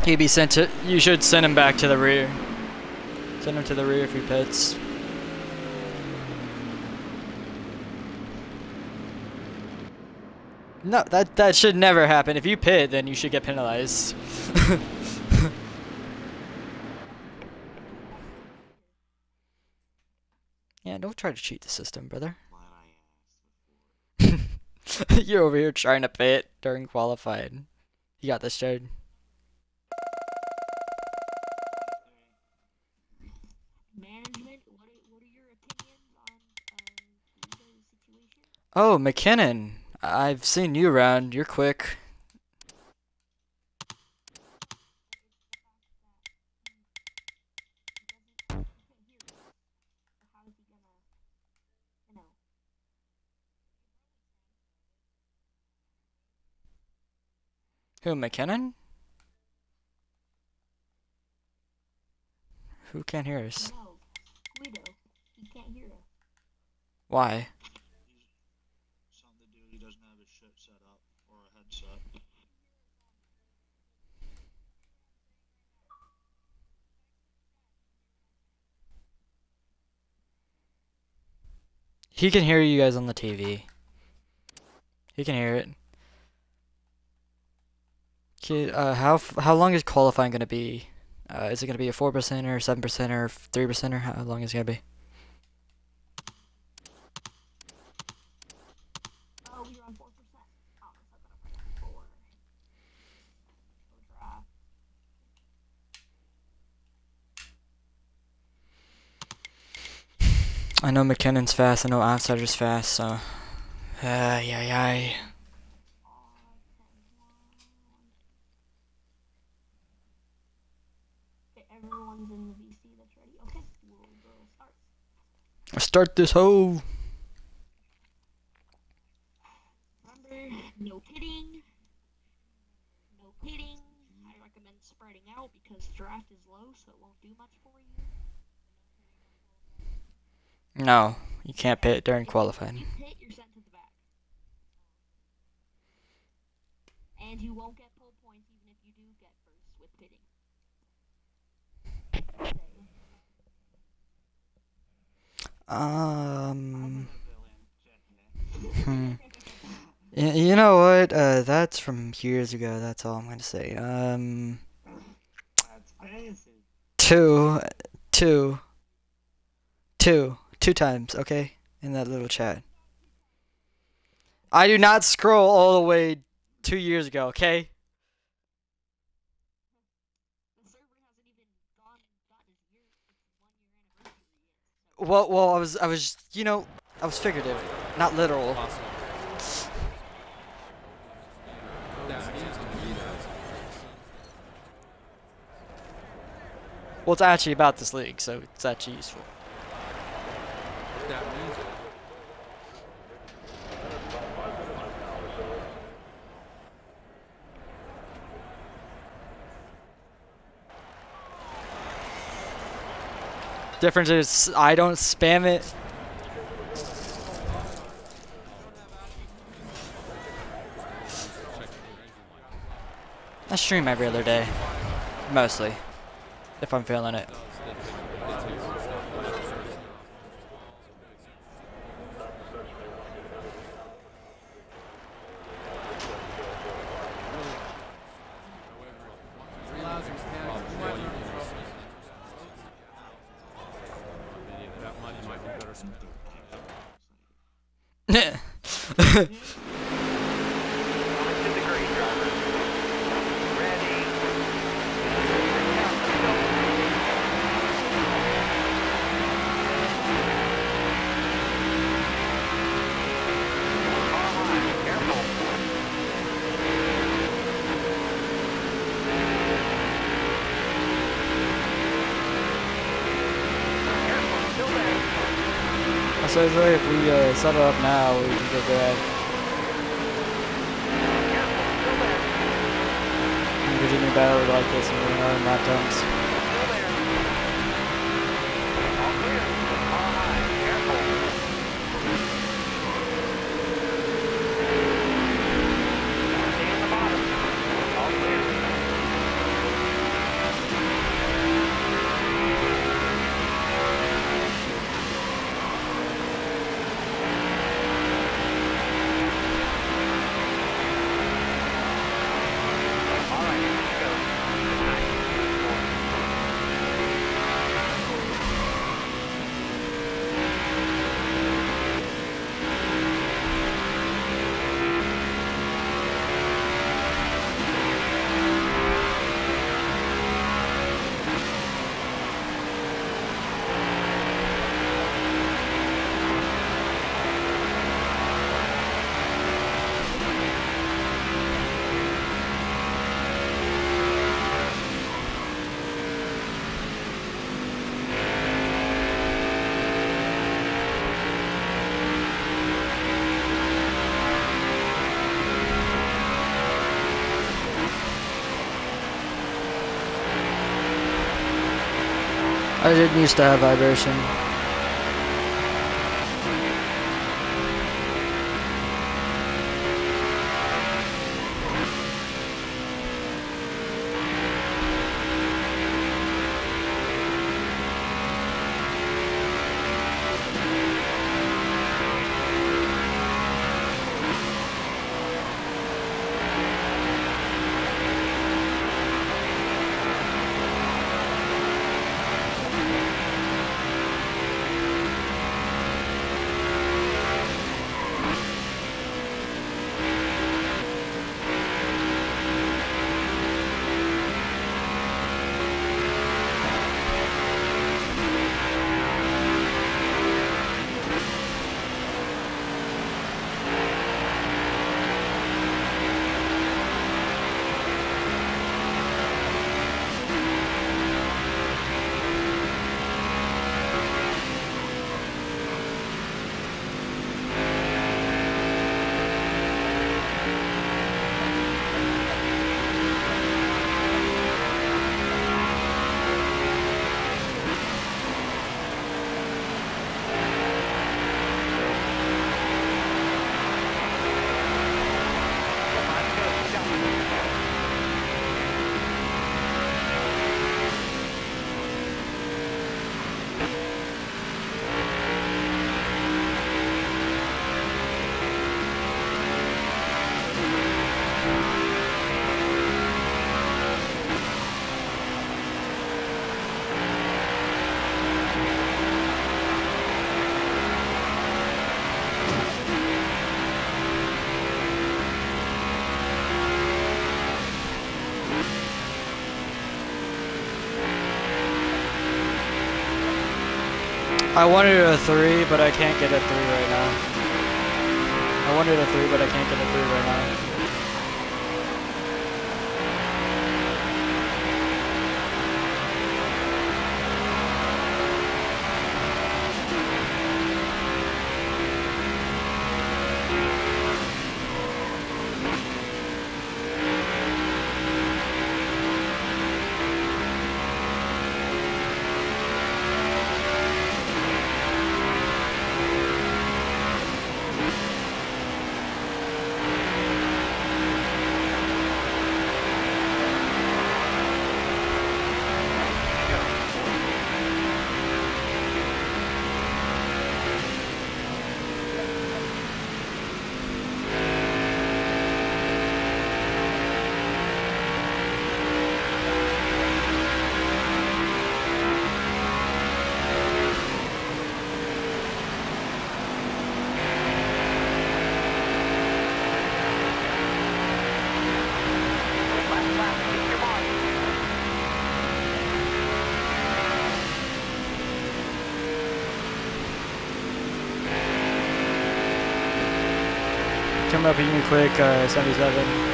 He'd be sent to. You should send him back to the rear. Send him to the rear if he pits. No, that should never happen. If you pit, then you should get penalized. Yeah, don't try to cheat the system, brother. You're over here trying to pit during qualified. You got this, Jared. Management, what are your opinions on the situation? Oh, McKinnon. I've seen you around. You're quick. Who, McKinnon? Who can't hear us? No, Guido. He can't hear us. Why? Something to do, he doesn't have his shit set up or a headset. He can hear you guys on the TV. He can hear it. Okay, how long is qualifying gonna be? Is it gonna be a 4% or 7% or 3% or how long is it gonna be? Oh, we were on 4%. Oh, so 4. I know McKinnon's fast. I know Outsider's fast. So, yeah. Everyone's in the VC that's ready. Okay, we'll go start. Start this hoe. Remember, no pitting. No pitting. I recommend spreading out because draft is low, so it won't do much for you. No, you can't pit during qualifying. If you pit, you're sent to the back. And you won't get pole points even if you do get first with pitting. You know what? That's from years ago. That's all I'm gonna say. Two times, okay? In that little chat. I do not scroll all the way 2 years ago, okay? The server hasn't even gotten its 1 year anniversary yet. Well, I was, you know, I was figurative, not literal. Well, it's actually about this league, so it's actually useful. Difference is I don't spam it. I stream every other day, mostly, if I'm feeling it. So if we settle up now, we can go grab Virginia battle like this and we're on lap times. I didn't used to have vibration. I wanted a 3, but I can't get a 3 right now. I wanted a 3, but I can't get a 3 right now. Come up even quick, 77.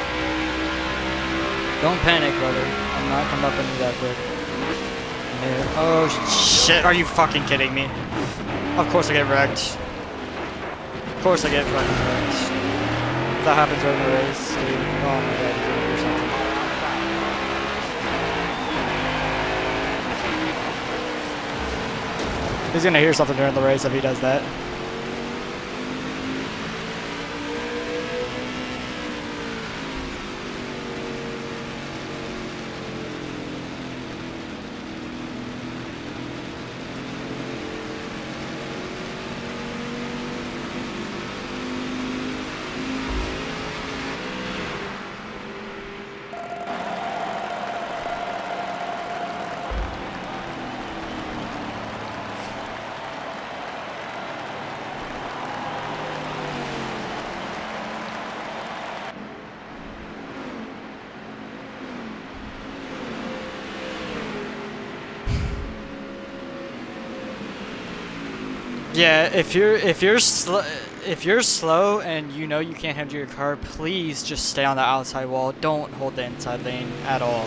Don't panic, brother. I'm not coming up any that quick. Yeah. Oh shit, are you fucking kidding me? Of course I get wrecked. Of course I get fucking wrecked. If that happens during the race, dude. Oh my god, he's gonna do something. He's gonna hear something during the race if he does that. Yeah, if you're slow and you know you can't handle your car, please just stay on the outside wall. Don't hold the inside lane at all.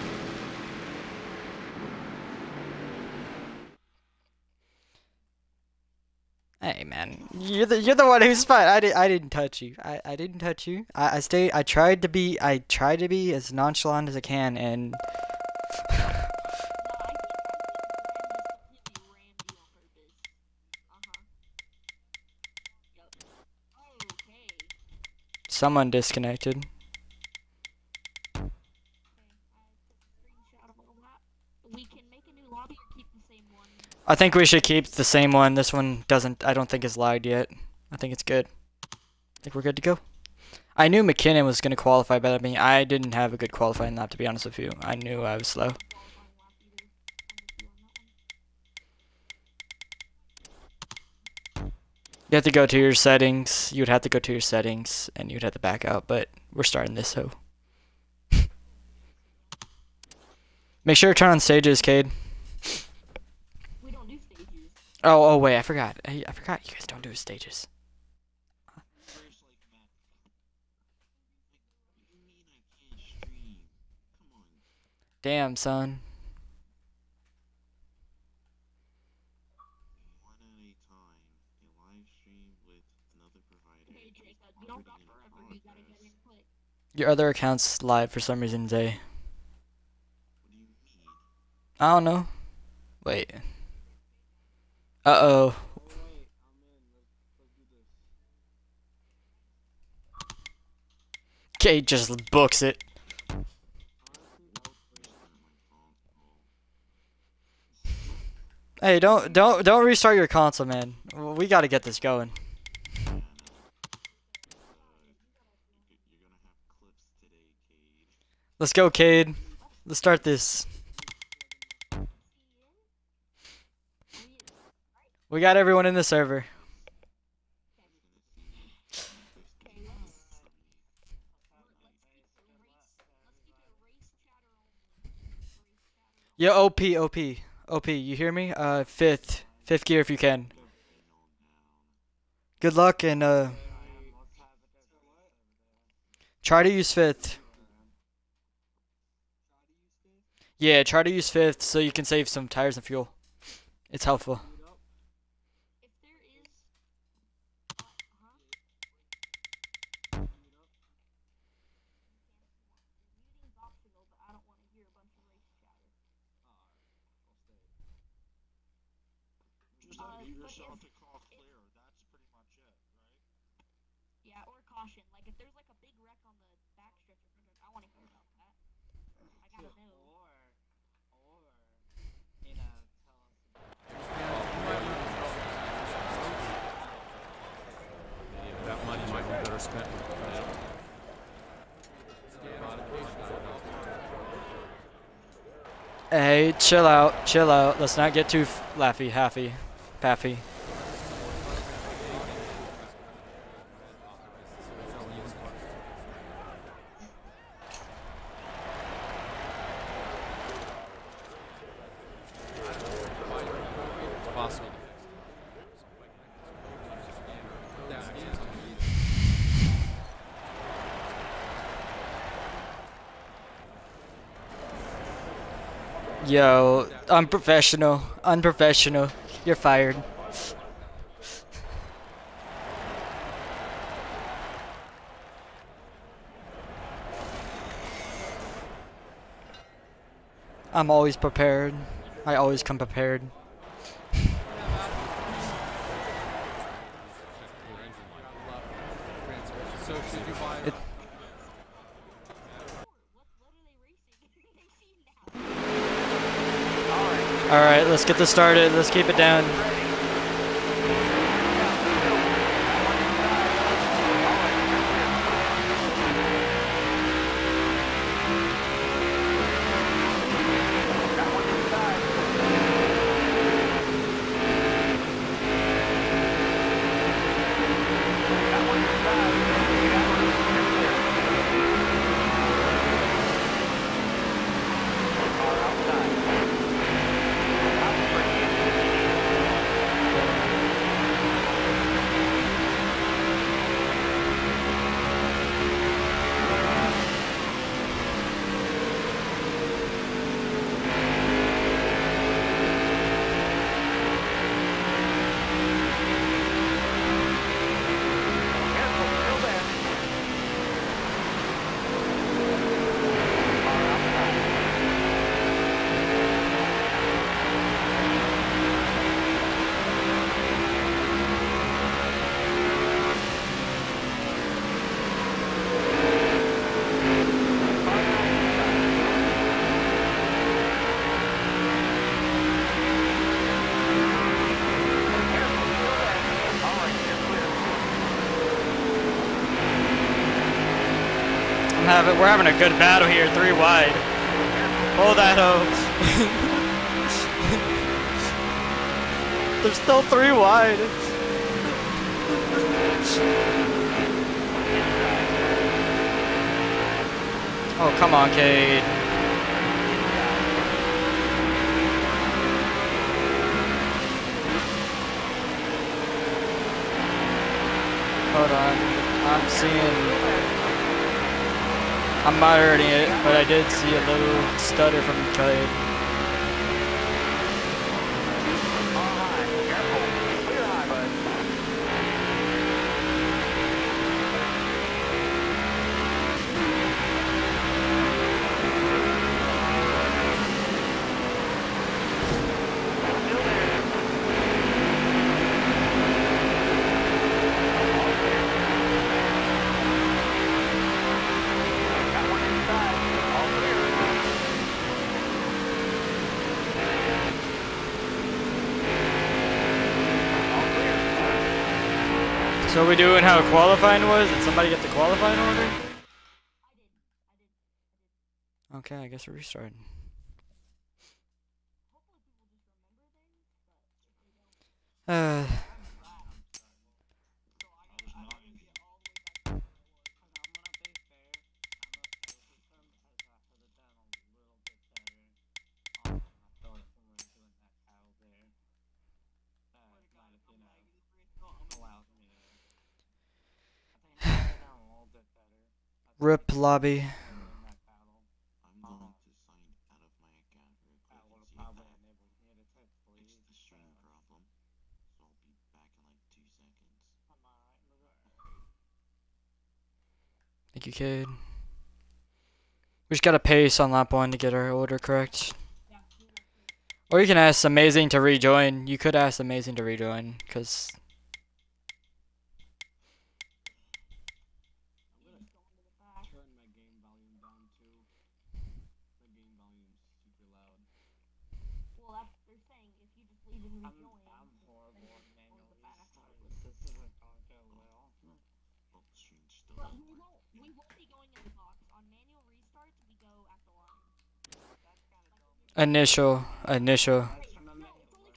Hey man, you're the one who's fine. I didn't touch you. I didn't touch you. I tried to be as nonchalant as I can, and Someone disconnected. Okay, I took a screenshot of all that. We can make a new lobby or keep the same one. I think we should keep the same one. This one doesn't, I don't think it's lagged yet. I think it's good. I think we're good to go. I knew McKinnon was going to qualify better than me. I didn't have a good qualifying lap, to be honest with you. I knew I was slow. Qualifying lap either. I'm with you on that one. You have to go to your settings. You would have to go to your settings, and you'd have to back out, but we're starting this, so. Make sure to turn on stages, Cade. We don't do stages. Oh, wait, I forgot. I forgot you guys don't do stages. Race like Matt. What do you mean I can't stream? Come on. Damn, son. One at a time. A live stream with another provider. Hey, Jacob, you don't got forever. You gotta get in quick. Your other account's live for some reason, Zay. What do you mean? I don't know. Wait. Uh-oh. Wait, I'm in. Let's do this. Cade just books it. Honestly, that was pretty Hey, don't restart your console, man. We gotta get this going. You're gonna have clips today, Cade. Let's go, Cade. Let's start this. We got everyone in the server. Okay, let's keep the race chatter only. Yo, OP, you hear me? Fifth gear if you can. Good luck and try to use fifth. Yeah, try to use fifth so you can save some tires and fuel. It's helpful. If there is, muting's optional, but I don't want to hear a bunch of race chatter. Just but unmute yourself if- to call clear. That's pretty much it, right? Yeah, or caution. Like if there's like a big wreck on the backstretch or something, I want to hear about that. I gotta know. That money might be better spent. Hey, chill out. Let's not get too laffy, paffy. It's possible. Yo, unprofessional. You're fired. I'm always prepared. I always come prepared. So should you buy It- What are they racing? They see now. Alright, let's get this started. Let's keep it down. we're having a good battle here, 3 wide. Hold that hoe. There's still 3 wide. Oh, come on, Cade. Hold on. I'm moderating it, but I did see a little stutter from Cade. So are we doing how qualifying was? Did somebody get the qualifying order? Okay, I guess we're restarting. RIP lobby. I'm going to sign out of my account real quick and see if that fixes the stream problem. So I'll be back in like 2 seconds. Thank you, Cade. We just gotta pace on lap 1 to get our order correct. Or you can ask Amazing to rejoin. You could ask Amazing to rejoin, because... Turn my game volume down too. My game volume's super loud. Well, that's what they're saying. If you just leave and rejoin, I'm horrible at manual restarts. restarts. This isn't going to go well. Oh, the stream's still but on. we won't be going in the box. On manual restarts, we go at the line. That's kind of dumb. Initial. No, it's only for a race. It's only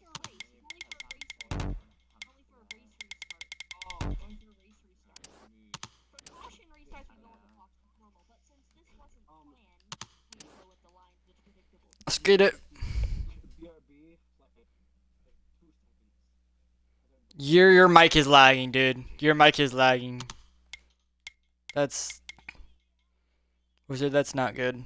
for a race. It's only for a race restart. Only for a race restart. For caution restarts, we go in the box as normal. But since this wasn't planned, we go with the lines, which is predictable. Let's get it. BRB, like 2 seconds. Your mic is lagging, dude. Your mic is lagging. That's... Wizard, that's not good.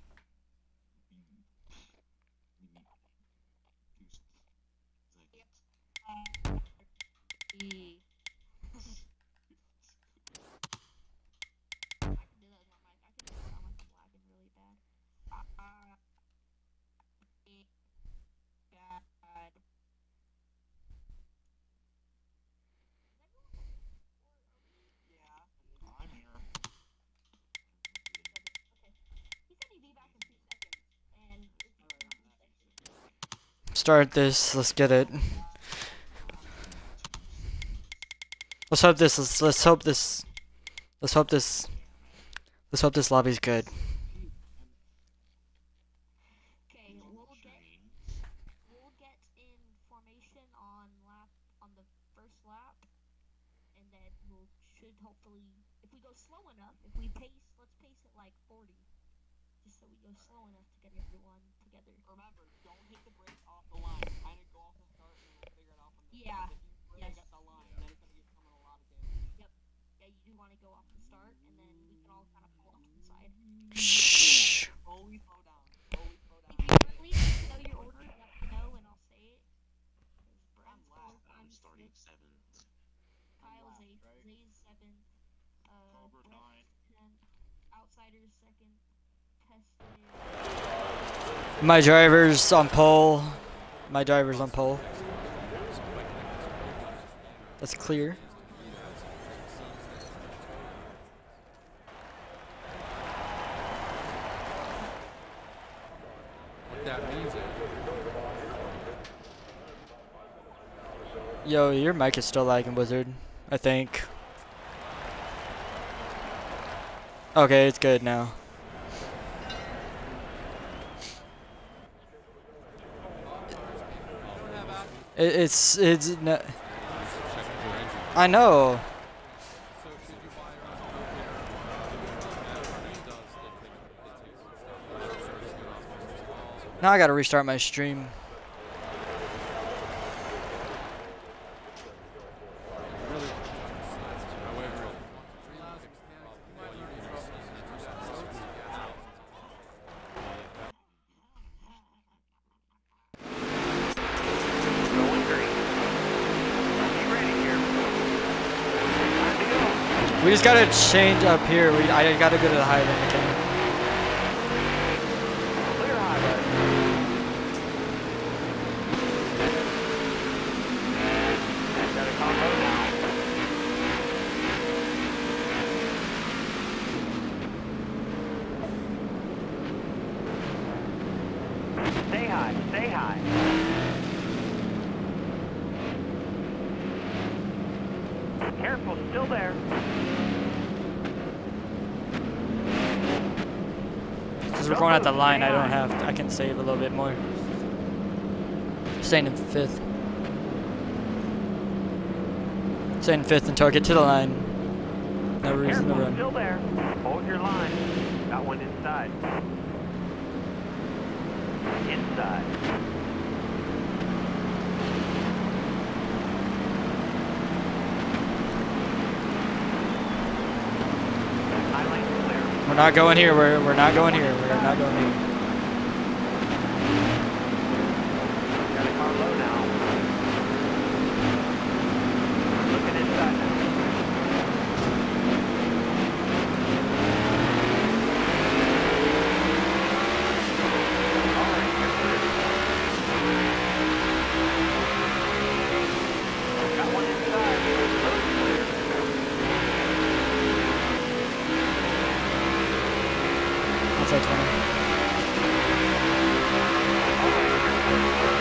I'm here. Start this. Let's get it. Let's hope this. Let's hope this. Let's hope this. Let's hope this lobby's good. Okay, we'll get in formation on the first lap, and then we'll should hopefully, if we go slow enough, if we pace, let's pace it like 40, just so we go slow enough to get everyone together. Remember, don't hit the brakes off the line. Kind of go off the start, and we'll figure it out from there. Yeah. If you really Yes. get the line, then it's gonna get coming a lot of damage. Yeah, you do want to go off the start, and then we can all kind of pull off to the side. Shh. Slowly slow down. Slowly slow down. If you really need to know your order, let me know, and I'll say it. 'Cause Brent's fourth, I'm I'm starting fifth, 7th. Kyle's last, 8th, right? Zay's 7th, Cobra Brent's 9. 10th, Outsider's 2nd, Test My driver's on pole. My driver's on pole. That's clear. What that means is Yo, your mic is still lagging, Wizard. I think. Okay, it's good now. It's no, Check your engine. I know. So should you buy your own propane? Now I gotta restart my stream. We just gotta change up here. I gotta go to the highway mechanic. Clear highway. Got a combo now. Stay high, stay high. Careful, still there. Because we're going at the line, I don't have. I can save a little bit more. Staying in fifth. Staying in fifth until I get to the line. No reason to Careful, run. still there. Hold your line. Got one inside. Inside. High lane clear. We're not going here. We're not going here. We're not going here. Got a car low now. Looking inside now. All right, you're clear. Got one inside. Road's clear. Outside 20. All right, you're clear.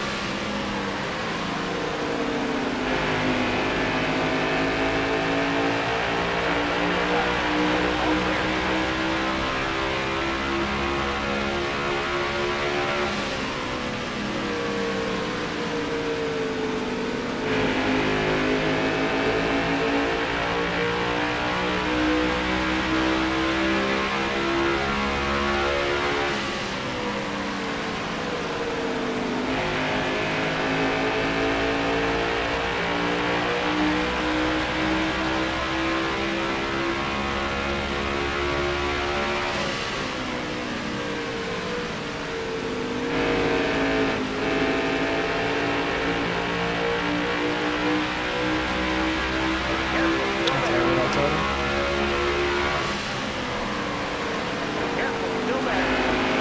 All clear. Careful, still there.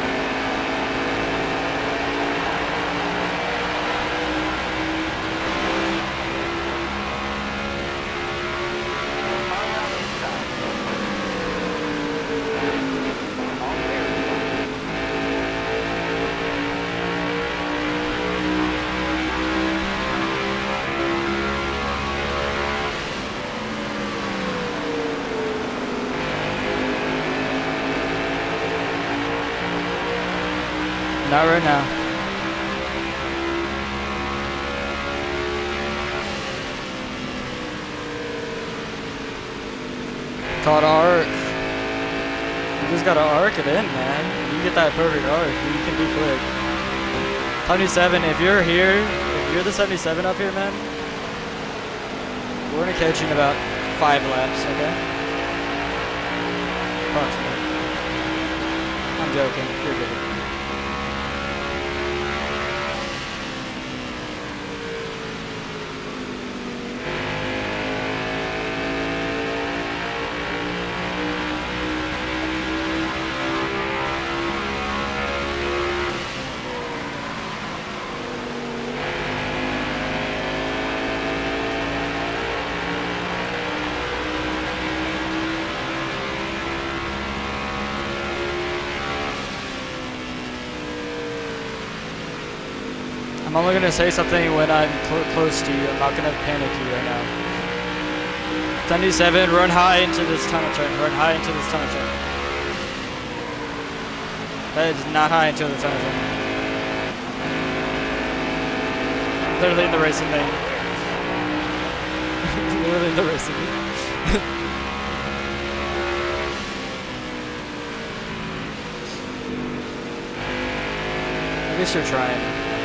Car around inside. All clear. Not right now. Caught an arc. You just gotta arc it in, man. You get that perfect arc. You can be quick. 77, if you're here, if you're the 77 up here, man, we're gonna catch you in about 5 laps, okay? Approximately. I'm joking. You're good. I'm only gonna say something when I'm close to you. I'm not gonna panic you right now. 77, run high into this tunnel turn. Run high into this tunnel turn. That is not high into the tunnel turn. Literally in the racing lane. Literally in the racing lane. At least you're trying.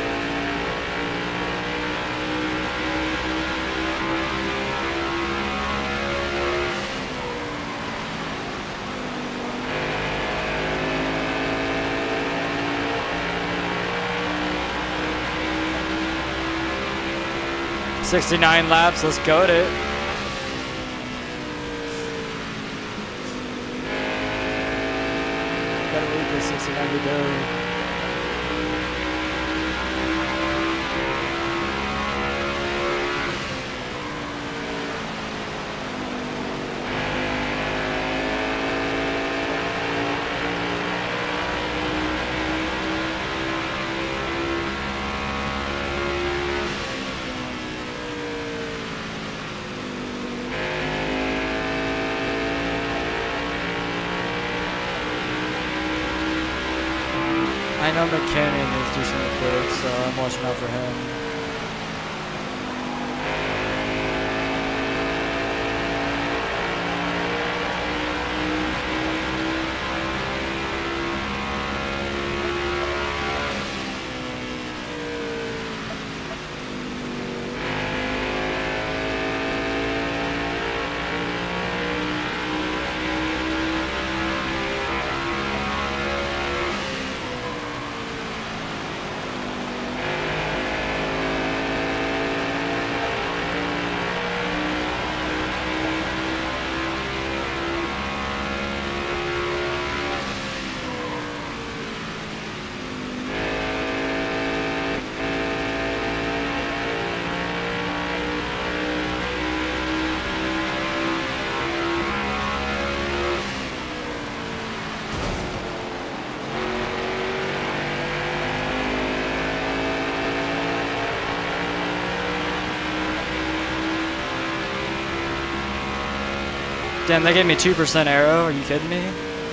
"69 laps, let's go to it." Gotta wait for 69 to go. I know McKinnon is decently quick, so I'm watching out for him. Damn, they gave me 2% aero. Are you kidding me?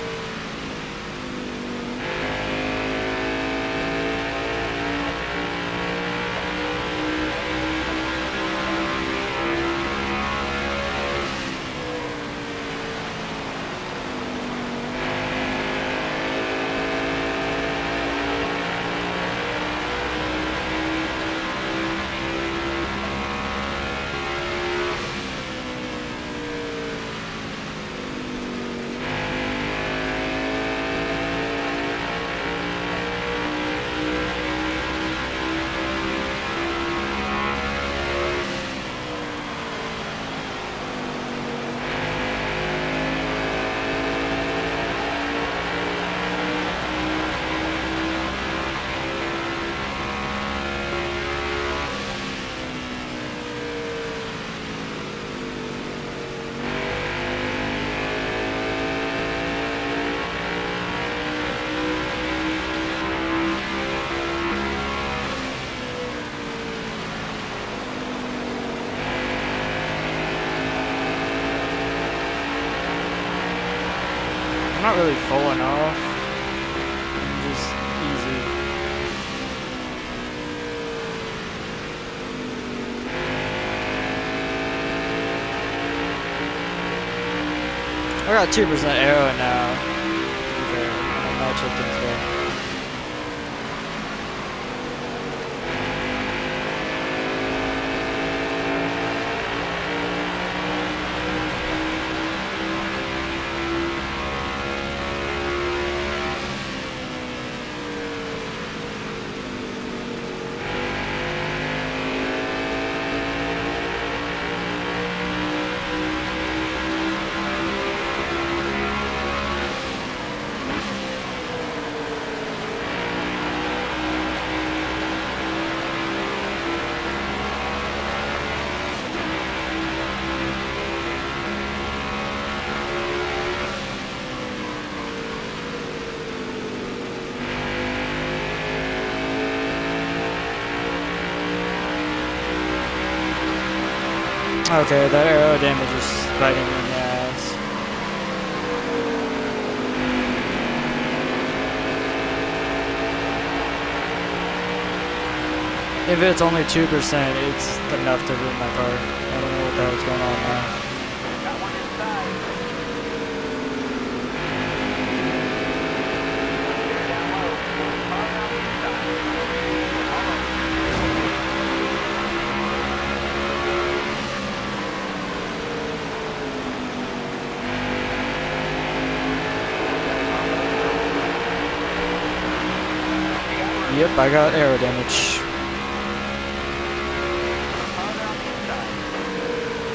I'm not really falling off. I'm just easy. I got 2% aero now. To be fair, I'm not checking today. Okay, that arrow damage is biting me in the ass. If it's only 2%, it's enough to ruin my car. I don't know what the hell's going on now. Got one inside. They're down low. Fire on the inside. Yep, I got aero damage. Fire on the inside.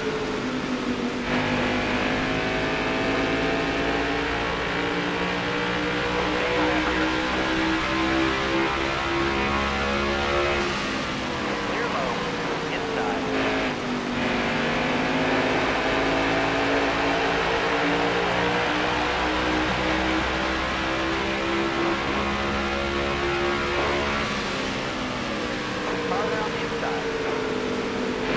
Clear low. Inside. Fire on the inside.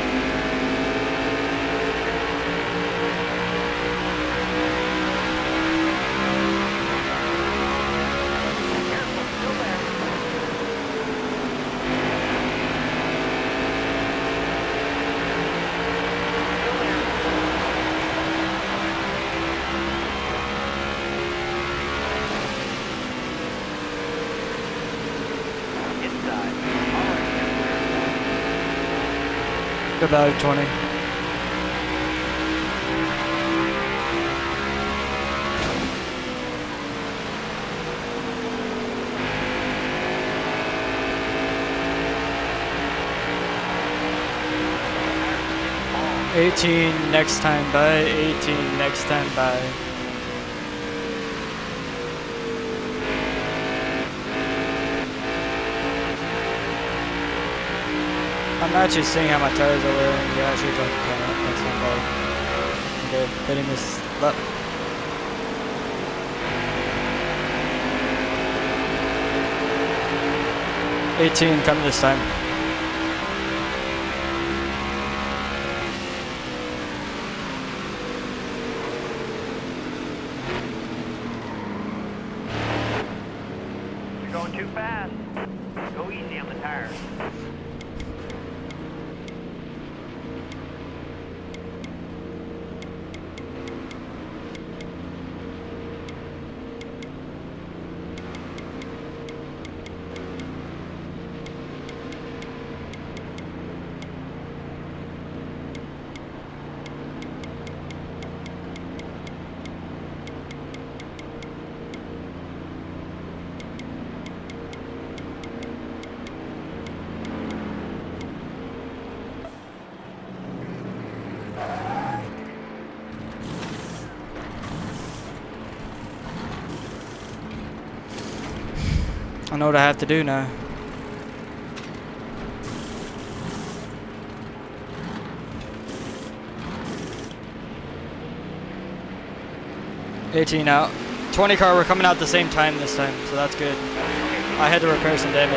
Careful, still there. Still there. Inside. All right, you're clear. About 20. Ball. 18 next time by, 18 next time by. I'm actually seeing how my tires are wearing. Yeah, actually don't come out. That's not bad. Okay, hitting this lap. $18 coming this time. You're going too fast. Go easy on the tires. I know what I have to do now. $18 out. 20 car, we're coming out at the same time this time, so that's good. I had to repair some damage.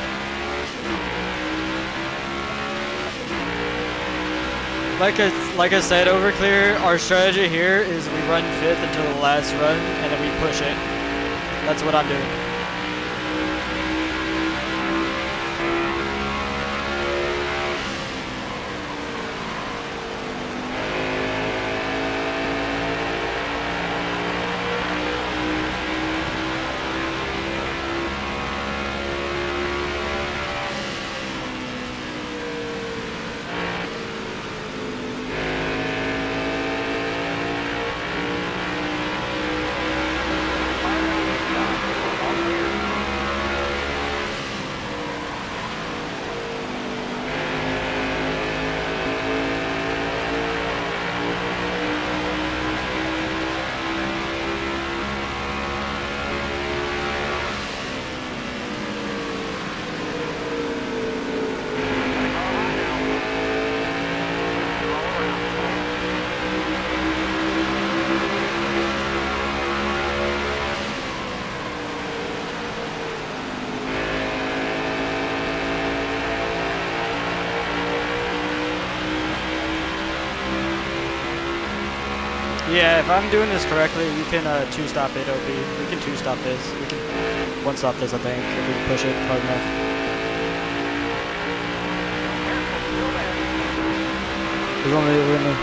Like I said, Overclear, our strategy here is we run 5th until the last run, and then we push it. That's what I'm doing. Yeah, if I'm doing this correctly, we can two-stop it, OP. We can two-stop this. We can one-stop this, I think, if we push it hard enough. There's only a winner.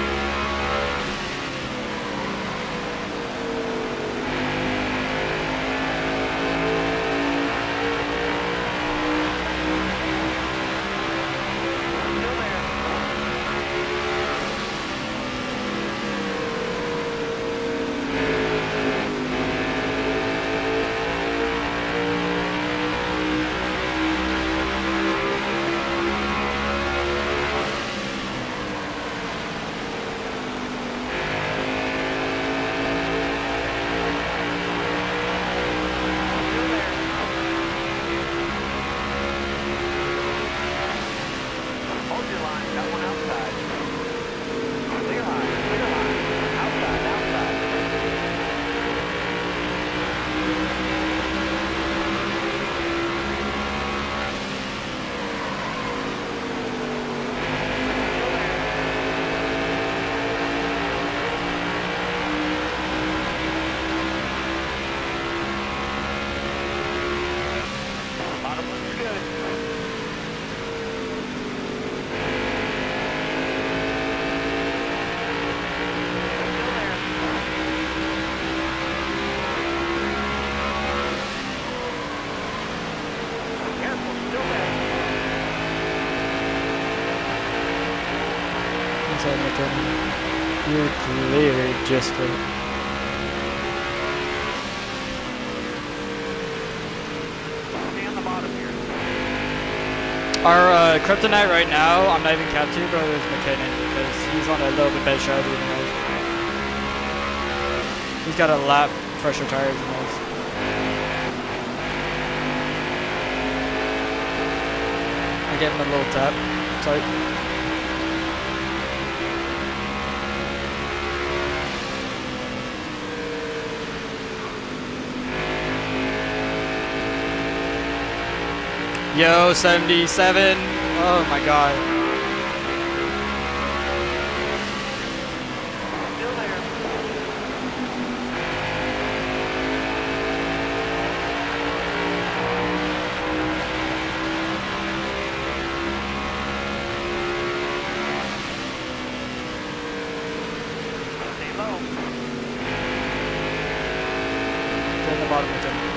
Hold your line. Got one outside. Clear line. Clear line. Outside. Outside. Bottom looks good. Still there. Careful, still there. Inside McKinnon. You're clear, just clear. Stay on the bottom here. Our kryptonite right now, I'm not even cap to, but it's McKinnon because he's on a little bit better strategy than us. He's got a lap fresher tires than us. I gave him a little tap. Sorry. Yo, 77. Oh my god. Still there. Stay low. Get in the bottom of it.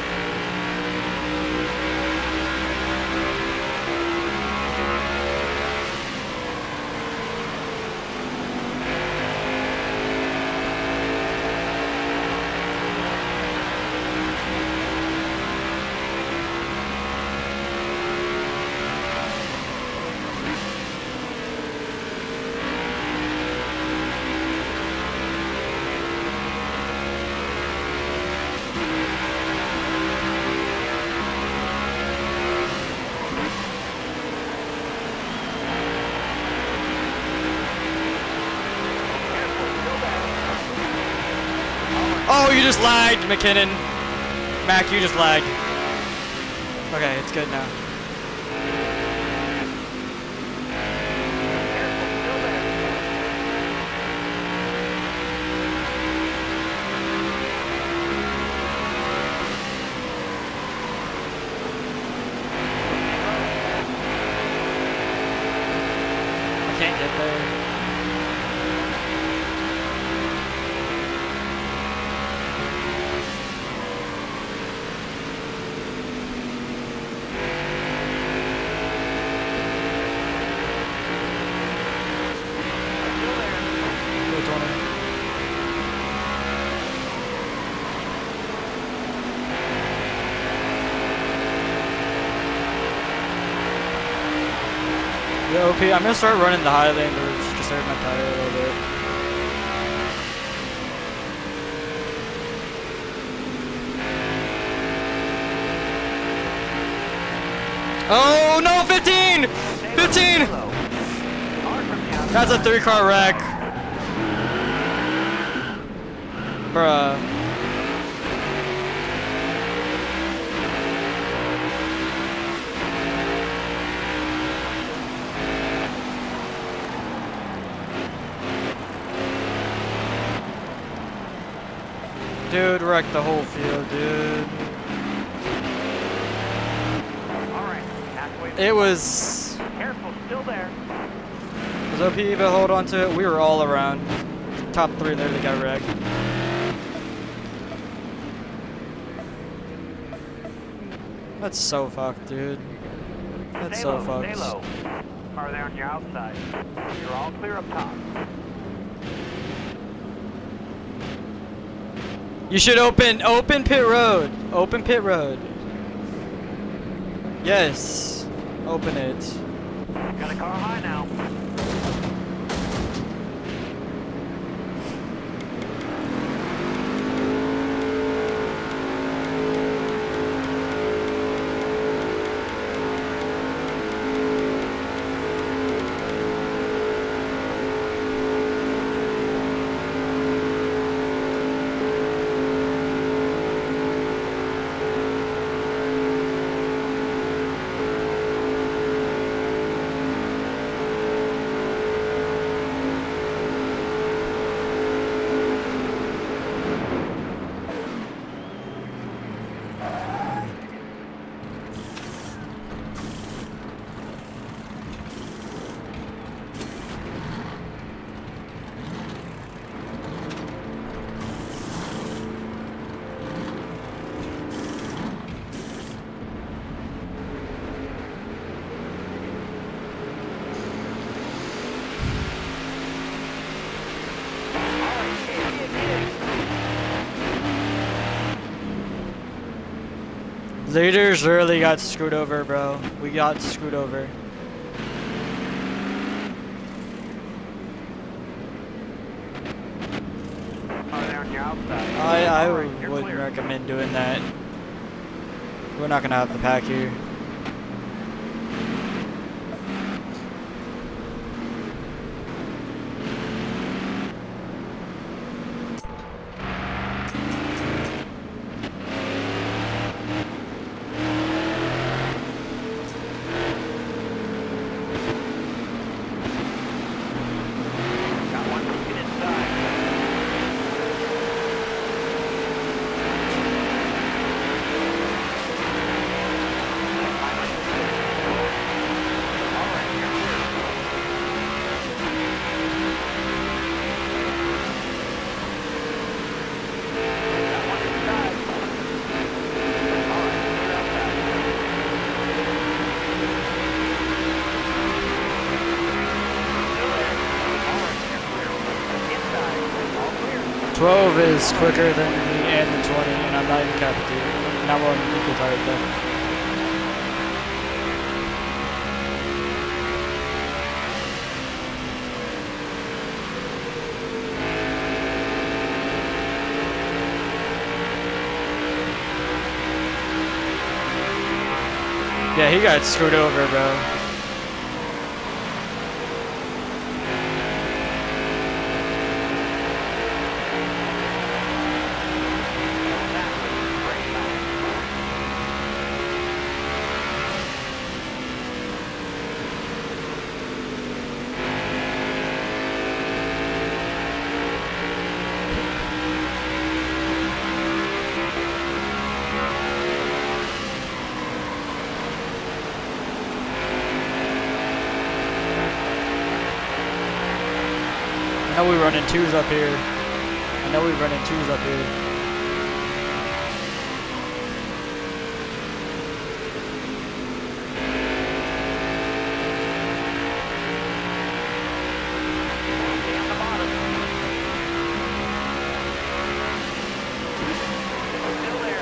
Oh, you just lagged, McKinnon. Mac, you just lagged. Okay, it's good now. Careful, still there. I can't get there. Still there. Go, Tony. Yeah, OP, I'm gonna start running the high lane to conserve my tire a little bit. Oh no, 15! 15! That's a 3-car wreck. Bruh. Dude, wrecked the whole field, dude. All right, halfway. It was Careful, still there. was OP, but hold on to it. We were all around. Top 3 literally got wrecked. That's so fucked, dude. That's so fucked. Stay low. Car there on your outside. You're all clear up top. You should open pit road. Open pit road. Yes. Open it. Got a car high now. Leaders really got screwed over, bro. We got screwed over. Car there on your outside. I All right, you're wouldn't clear. recommend doing that. We're not gonna have the pack here. Got one looking inside. All right, you're clear. Got one inside. All right, clear outside. Still there. All right, you're clear. Inside. All clear. 12 is quicker than me and the 20, and I'm not even capped, dude. Not one equal target though. Yeah, he got screwed over, bro. That was a great lap. I know we run in 2s up here. I know we run in 2s up here. Stay on the bottom. Still there.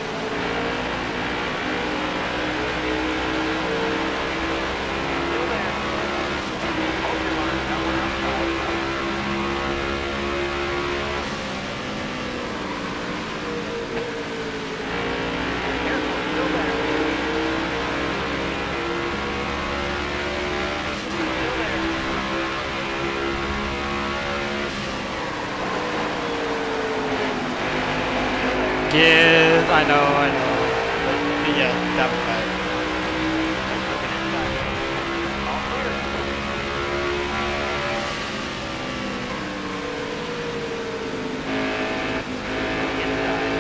Still there. Hold your line. Got one outside. Careful. Still there. Still there. Yeah, I know. But yeah, that was bad. Looking inside. All clear. Inside.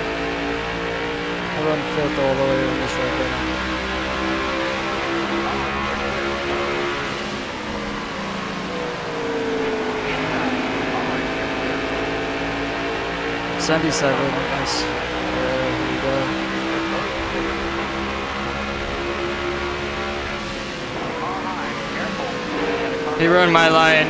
I run 5th all the way on this track right now. All right, you're clear. 77. Nice. Here we go. He ruined my line.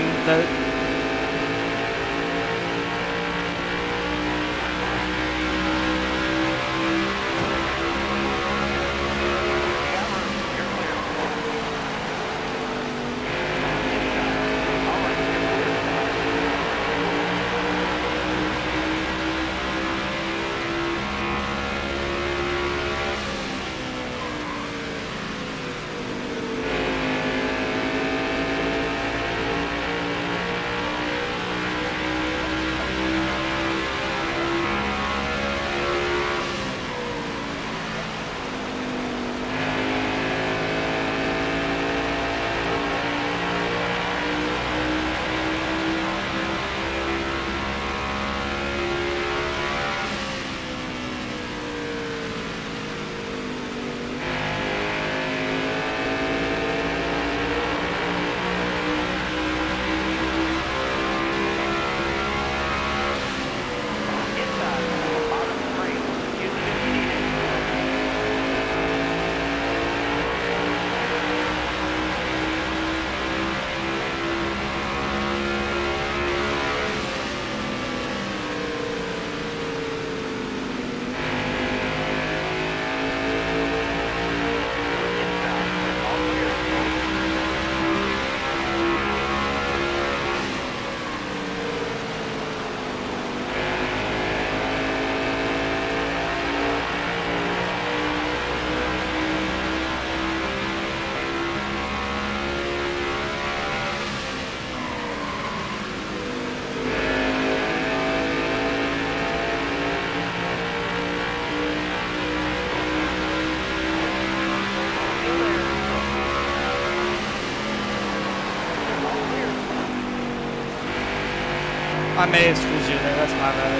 I may have squeezed you there, that's my bad.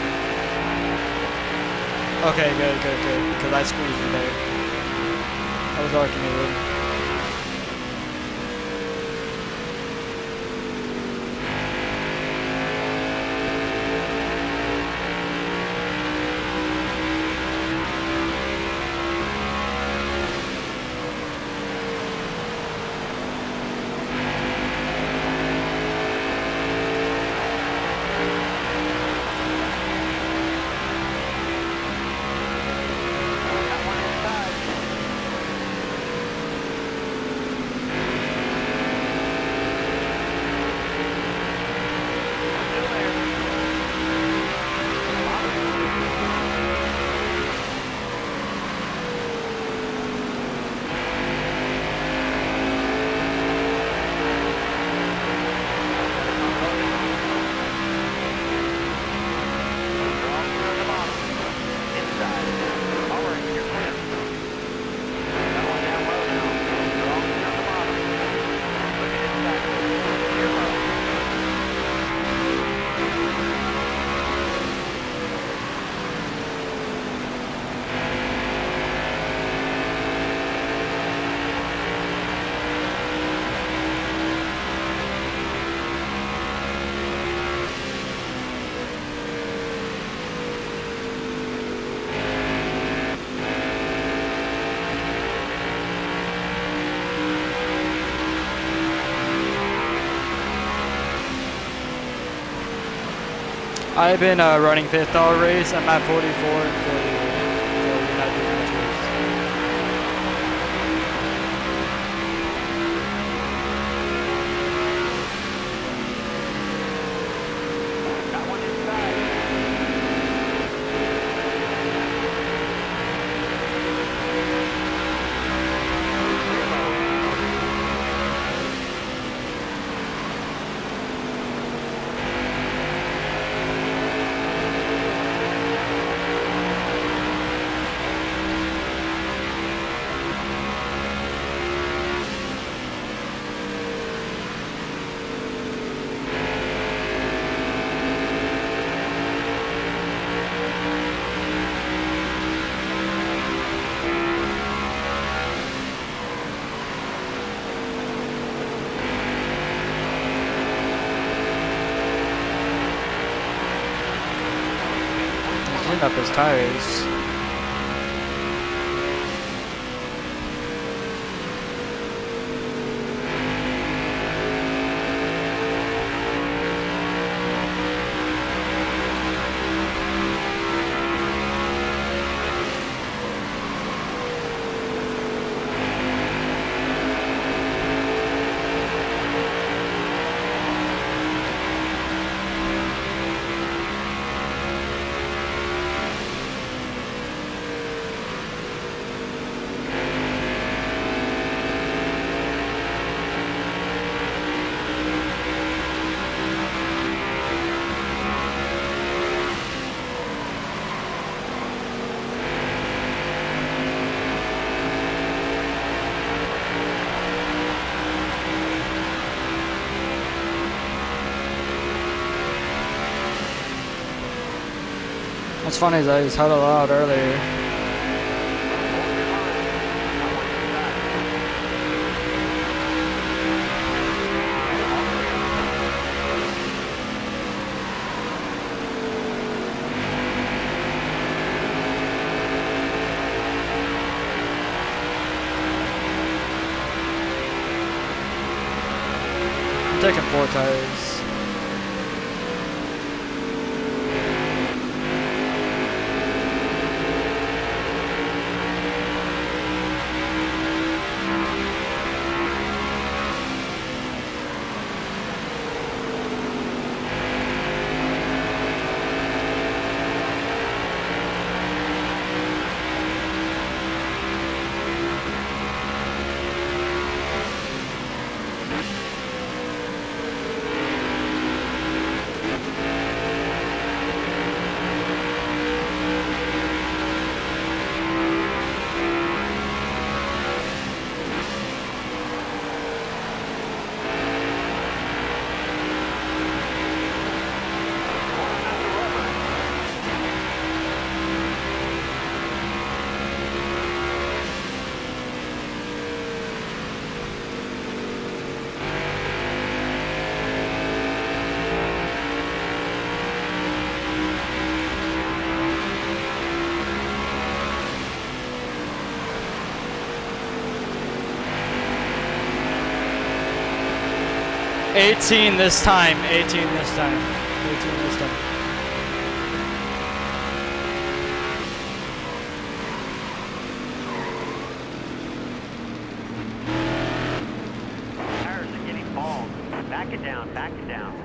Okay, good, because I squeezed you there. I was arguing. I've been running fifth all race. I'm at 44 and 48, so we're not doing much race. Got one inside. up his tires. What's funny is I just had it loud earlier. I'm taking 4 tires. $18 this time. 18 this time. 18 this time. Tires are getting bald. Back it down, back it down.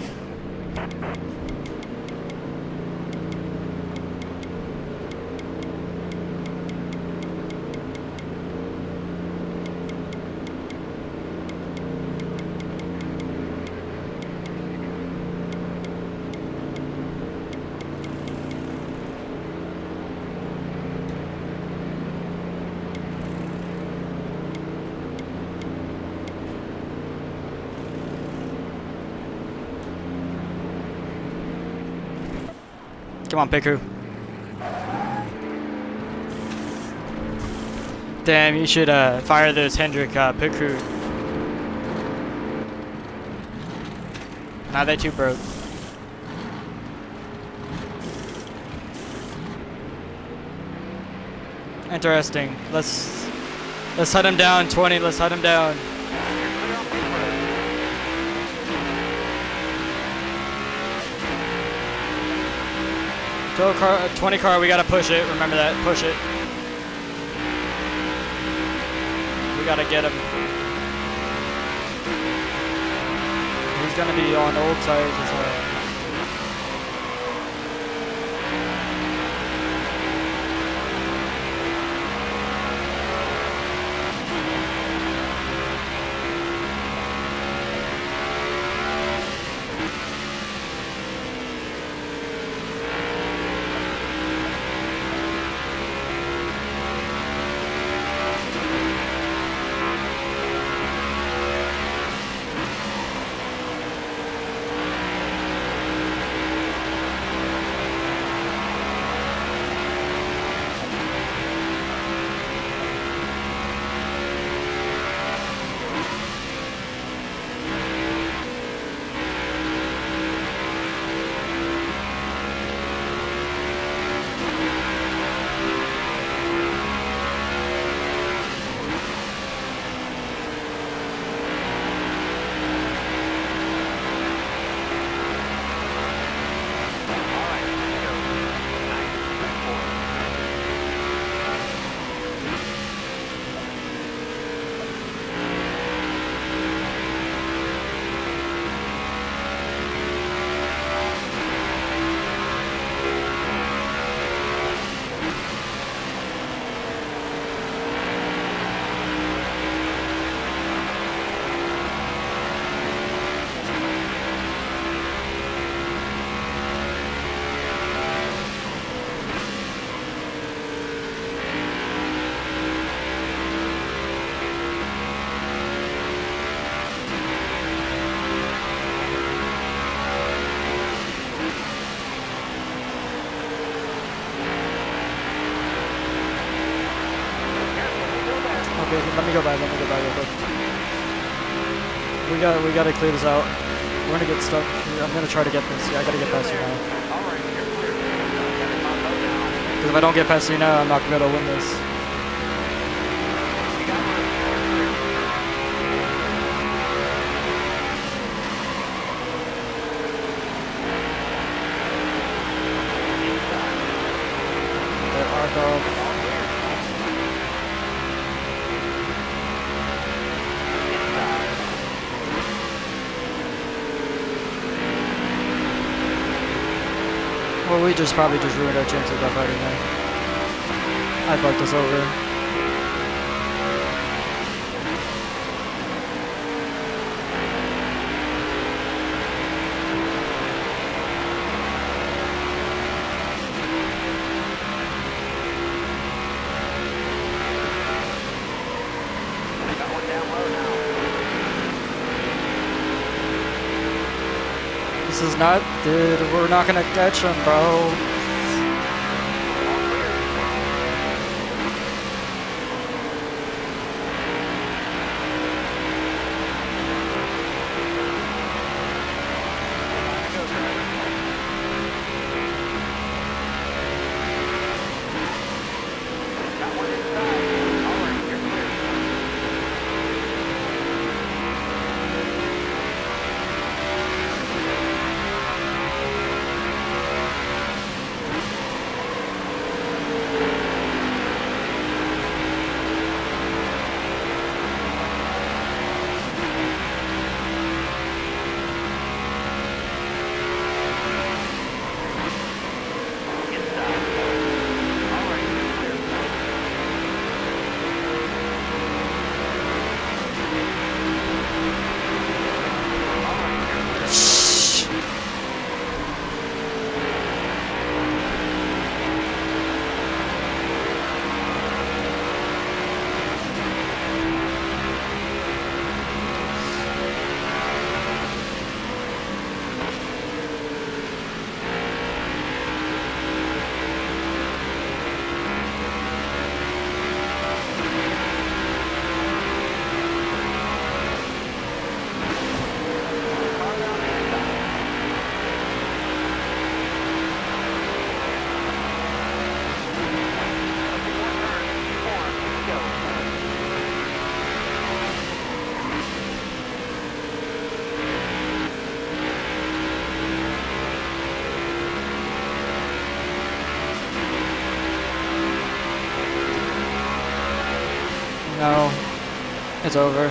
Come on, Piku. Damn, you should fire those Hendrick Piku. Now they too broke. Interesting. Let's hunt him down. 20. Let's hunt him down. Go car, 20 car, we gotta push it, remember that, push it. We gotta get him. He's gonna be on old tires as well. go back real quick. We gotta clear this out. We're gonna get stuck here. I'm gonna try to get this. Yeah, I gotta get past you now. Alright, you're clear. Got in my boat now. Because if I don't get past you now, I'm not gonna be able to win this. You got room. That arc off. Well, we probably just ruined our chances by fighting there. I fucked us over. Got one down low now. This is not, dude, we're not gonna catch him, bro. All clear. Go, driver. Got one inside. Alright, you're clear. Inside. Alright, you're clear. Alright, you're clear. Shh. Car down inside. Looking one turn. Form. Go. No. It's over.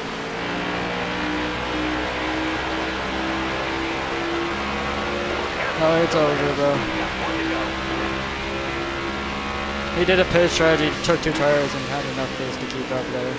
No, it's over, bro. One to go. He did a pit strategy, took 2 tires, and had enough pace to keep up there.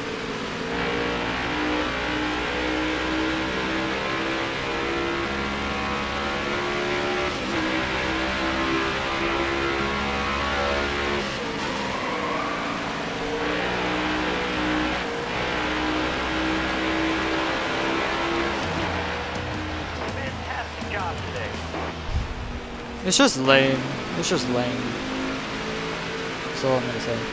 Fantastic job today. It's just lame. It's just lame. That's all I'm gonna say.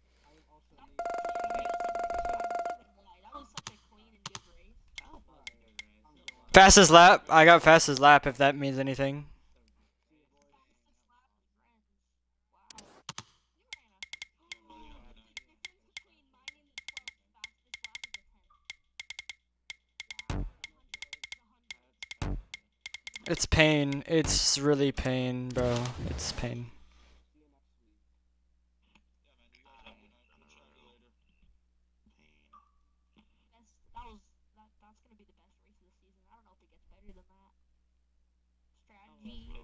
That was such a clean and good race. Right. Fastest lap. I got fastest lap. If that means anything. It's pain. It's really pain, bro. It's pain. That's gonna be the best race of the season. I don't know if it gets better than that. Strategy.